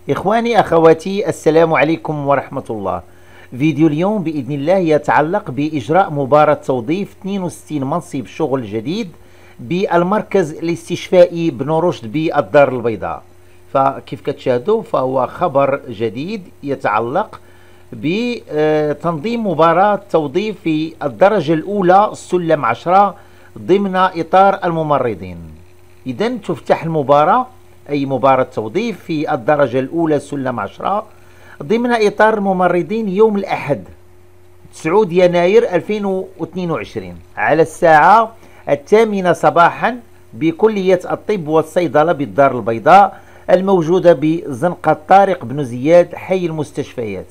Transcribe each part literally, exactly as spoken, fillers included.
إخواني أخواتي، السلام عليكم ورحمة الله. فيديو اليوم بإذن الله يتعلق بإجراء مباراة توظيف اثنين وستين منصب شغل جديد بالمركز الاستشفائي بن رشد بالدار البيضاء. فكيف كتشاهدوا فهو خبر جديد يتعلق بتنظيم مباراة توظيف في الدرجة الأولى سلم عشرة ضمن إطار الممرضين. إذن تفتح المباراة، أي مباراة توظيف في الدرجة الأولى سلم عشرة ضمن إطار الممرضين يوم الأحد تسعة يناير ألفين واثنين وعشرين على الساعة الثامنة صباحا بكلية الطب والصيدلة بالدار البيضاء الموجودة بزنقة طارق بن زياد حي المستشفيات.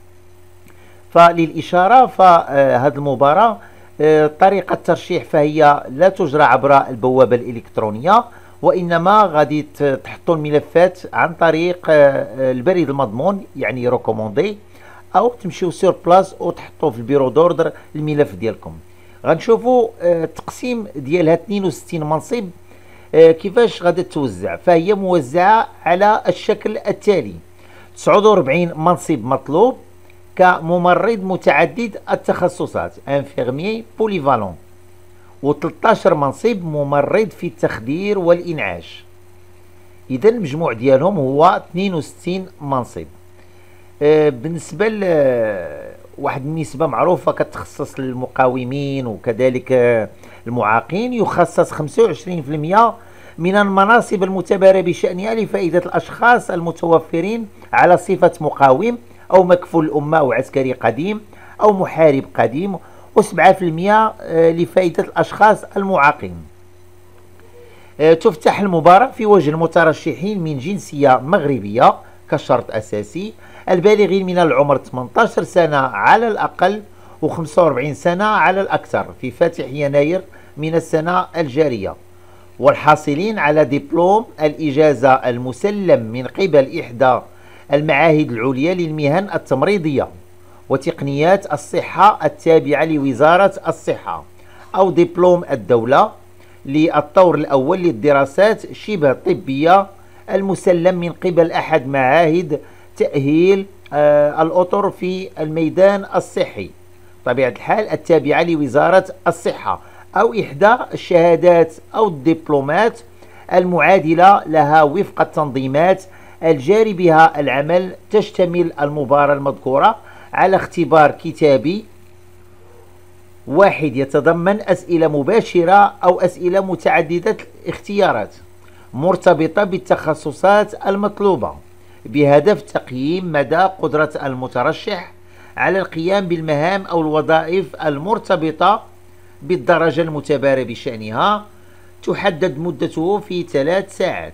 فللإشارة فهذه المباراة طريقة الترشيح فهي لا تجرى عبر البوابة الإلكترونية، وإنما غادي تحطوا الملفات عن طريق البريد المضمون يعني ريكوموندي، أو تمشيو سور بلاص وتحطوا في البيرو دوردر الملف ديالكم. غنشوفوا التقسيم ديالها اثنين وستين منصب كيفاش غادي توزع. فهي موزعة على الشكل التالي: تسعة وأربعين منصب مطلوب كممرض متعدد التخصصات انفيرمي بوليفالون، و13 منصب ممرض في التخدير والإنعاش. إذا المجموع ديالهم هو اثنين وستين منصب. آه بالنسبة لواحد النسبة معروفة كتخصص للمقاومين وكذلك آه المعاقين، يخصص خمسة وعشرين بالمئة من المناصب المعتبرة بشأنها لفائدة الأشخاص المتوفرين على صفة مقاوم أو مكفول الأمة أو عسكري قديم أو محارب قديم، وسبعة بالمئة لفائدة الأشخاص المعاقين. تفتح المباراة في وجه المترشحين من جنسية مغربية كشرط أساسي، البالغين من العمر ثمانية عشر سنة على الأقل و45 سنة على الأكثر في فاتح يناير من السنة الجارية، والحاصلين على دبلوم الإجازة المسلم من قبل إحدى المعاهد العليا للمهن التمريضية وتقنيات الصحة التابعة لوزارة الصحة، أو دبلوم الدولة للطور الأول للدراسات شبه طبية المسلم من قبل أحد معاهد تأهيل آه الأطر في الميدان الصحي طبيعة الحال التابعة لوزارة الصحة، أو إحدى الشهادات أو الدبلومات المعادلة لها وفق التنظيمات الجاري بها العمل. تشتمل المباراة المذكورة على اختبار كتابي واحد يتضمن أسئلة مباشرة أو أسئلة متعددة الاختيارات مرتبطة بالتخصصات المطلوبة بهدف تقييم مدى قدرة المترشح على القيام بالمهام أو الوظائف المرتبطة بالدرجة المعتبرة بشأنها. تحدد مدته في ثلاث ساعات.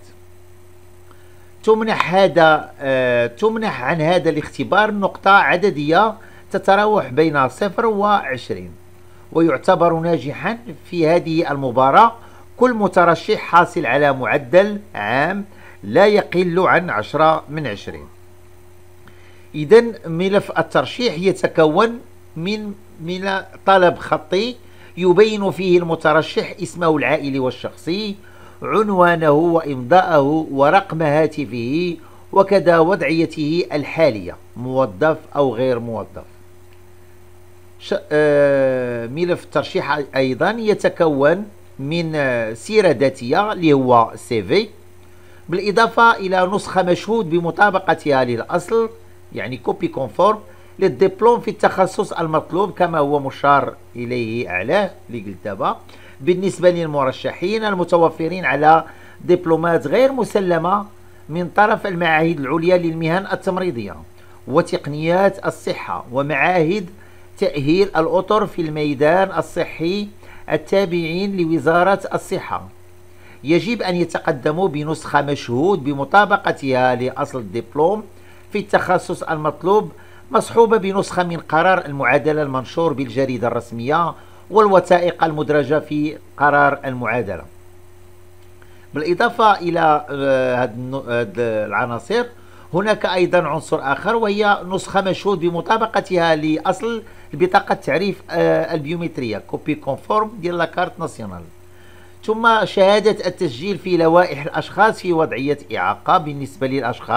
تمنح هذا آه تمنح عن هذا الاختبار نقطة عددية تتراوح بين صفر وعشرين، ويعتبر ناجحا في هذه المباراة كل مترشح حاصل على معدل عام لا يقل عن عشرة من عشرين. إذن ملف الترشيح يتكون من من طلب خطي يبين فيه المترشح اسمه العائلي والشخصي، عنوانه وإمضاءه ورقم هاتفه، وكذا وضعيته الحالية موظف أو غير موظف. آه ملف الترشيح أيضا يتكون من آه سيرة ذاتية اللي هو سي في، بالإضافة إلى نسخة مشهود بمطابقتها للأصل يعني كوبي كونفورم للدبلوم في التخصص المطلوب كما هو مشار إليه أعلاه اللي قلت دابا. بالنسبة للمرشحين المتوفرين على دبلومات غير مسلمة من طرف المعاهد العليا للمهن التمريضية وتقنيات الصحة ومعاهد تأهيل الأطر في الميدان الصحي التابعين لوزارة الصحة، يجب أن يتقدموا بنسخة مشهود بمطابقتها لأصل الدبلوم في التخصص المطلوب مصحوبة بنسخة من قرار المعادلة المنشور بالجريدة الرسمية والوثائق المدرجة في قرار المعادلة. بالإضافة إلى هذه العناصر هناك أيضا عنصر آخر، وهي نسخة مشهود بمطابقتها لأصل البطاقة التعريف البيومترية كوبي كونفورم ديال لاكارت ناسيونال، ثم شهادة التسجيل في لوائح الأشخاص في وضعية إعاقة بالنسبة للأشخاص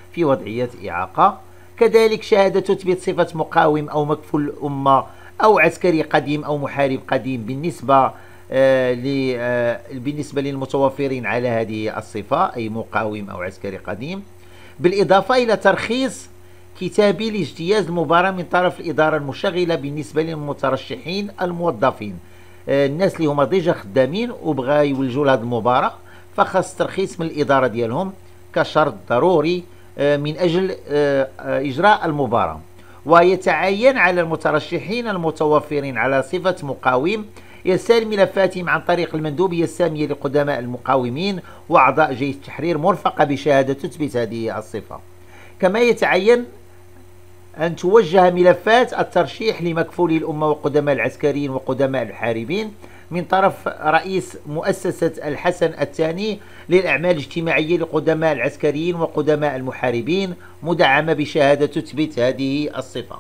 في وضعية إعاقة. كذلك شهادة تثبت صفة مقاوم أو مكفول الأمة أو عسكري قديم أو محارب قديم بالنسبة آه آه بالنسبة للمتوفرين على هذه الصفة، أي مقاوم أو عسكري قديم، بالإضافة إلى ترخيص كتابي لاجتياز المباراة من طرف الإدارة المشغلة بالنسبة للمترشحين الموظفين. آه الناس اللي هما ديجا خدامين وبغا يولجوا لهذه المباراة فخاص ترخيص من الإدارة ديالهم كشرط ضروري آه من أجل آه إجراء المباراة. ويتعين على المترشحين المتوفرين على صفة مقاوم إرسال ملفاتهم عن طريق المندوبية السامية لقدماء المقاومين وأعضاء جيش التحرير مرفقة بشهادة تثبت هذه الصفة. كما يتعين أن توجه ملفات الترشيح لمكفولي الأمة وقدماء العسكريين وقدماء الحاربين من طرف رئيس مؤسسة الحسن الثاني للأعمال الاجتماعية لقدماء العسكريين وقدماء المحاربين مدعمة بشهادة تثبت هذه الصفة.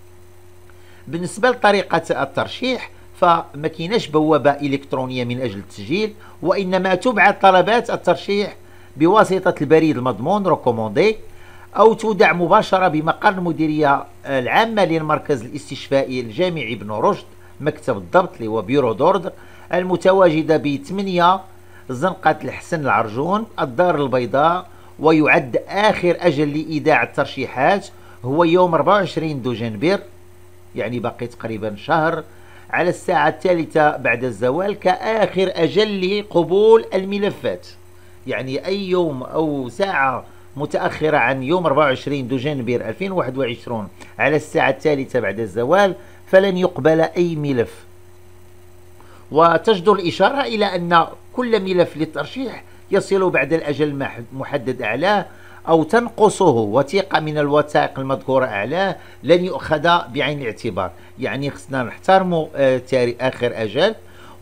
بالنسبة لطريقة الترشيح فما كايناش بوابة إلكترونية من أجل التسجيل، وإنما تبعث طلبات الترشيح بواسطة البريد المضمون ريكوموندي، أو تودع مباشرة بمقر المديرية العامة للمركز الاستشفائي الجامعي بن رشد مكتب الضبط اللي هو بيرو دوردر المتواجدة بثمانية زنقة الحسن العرجون الدار البيضاء. ويعد آخر أجل لإيداع الترشيحات هو يوم أربعة وعشرين دجنبر، يعني باقي تقريبا شهر، على الساعة الثالثة بعد الزوال كآخر أجل لقبول الملفات. يعني أي يوم أو ساعة متأخرة عن يوم أربعة وعشرين دجنبر ألفين وواحد وعشرين على الساعة الثالثة بعد الزوال فلن يقبل أي ملف. وتجدر الإشارة إلى أن كل ملف للترشيح يصل بعد الأجل المحدد أعلاه أو تنقصه وثيقة من الوثائق المذكورة أعلاه لن يؤخذ بعين الاعتبار. يعني خصنا نحترموا آخر أجل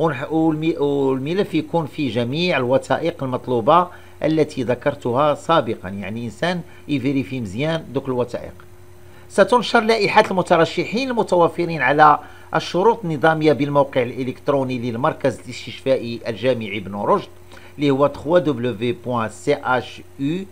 والملف يكون فيه جميع الوثائق المطلوبة التي ذكرتها سابقا، يعني إنسان يفيريفي مزيان دوك الوثائق. ستنشر لائحة المترشحين المتوفرين على الشروط النظامية بالموقع الإلكتروني للمركز الاستشفائي الجامعي بن رشد اللي هو دبليو دبليو دبليو بوان سي اش يو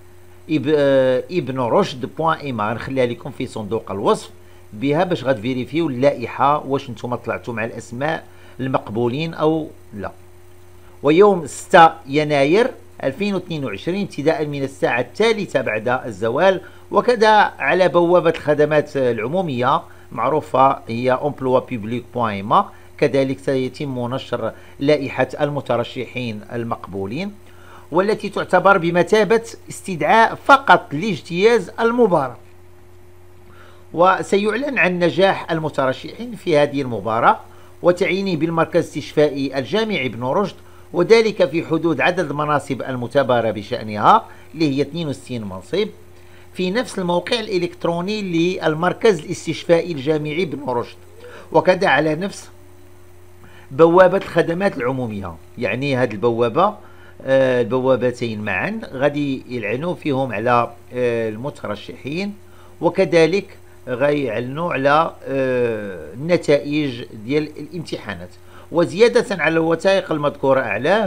ابن رشد بوان ام. نخليها لكم في صندوق الوصف بها باش غتفيريفيو اللائحة واش نتوما طلعتوا مع الأسماء المقبولين أو لا. ويوم ستة يناير ألفين واثنين وعشرين ابتداء من الساعة الثالثة بعد الزوال. وكذا على بوابة الخدمات العمومية معروفة هي emploi public بوان ام كذلك سيتم نشر لائحة المترشحين المقبولين، والتي تعتبر بمثابة استدعاء فقط لاجتياز المباراة. وسيعلن عن نجاح المترشحين في هذه المباراة وتعيينه بالمركز الاستشفائي الجامعي بن رشد، وذلك في حدود عدد المناصب المتبارة بشأنها اللي هي اثنين وستين منصب في نفس الموقع الإلكتروني للمركز الاستشفائي الجامعي بن رشد. وكذا على نفس بوابة الخدمات العمومية، يعني هذه البوابة آه البوابتين معا غادي يلعنوا فيهم على آه المترشحين، وكذلك غيعلنوا على آه النتائج ديال الامتحانات. وزيادة على الوثائق المذكورة أعلاه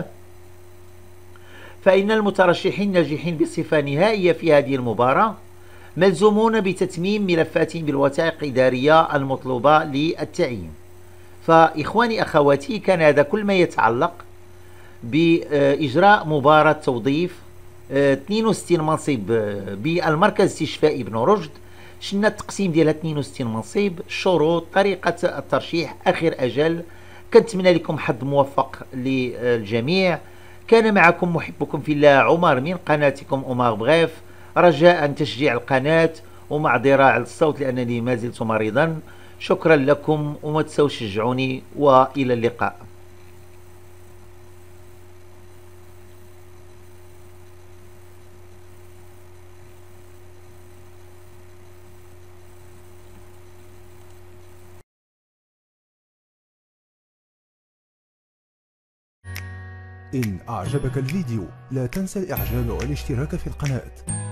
فإن المترشحين الناجحين بصفة نهائية في هذه المباراة ملزومون بتتميم ملفاتهم بالوثائق الإدارية المطلوبة للتعيين. فإخواني أخواتي كان هذا كل ما يتعلق بإجراء مباراة توظيف اثنين وستين منصب بالمركز الاستشفائي بن رشد. شنا التقسيم ديال اثنين وستين منصب، الشروط، طريقة الترشيح، آخر أجل. كنتمنى لكم حظ موفق للجميع. كان معكم محبكم في الله عمر من قناتكم أومار بغيف، رجاء تشجيع القناة ومعذرة على الصوت لأنني ما زلت مريضا. شكرا لكم وما تنسوش تشجعوني وإلى اللقاء. إن أعجبك الفيديو لا تنسى الإعجاب والاشتراك في القناة.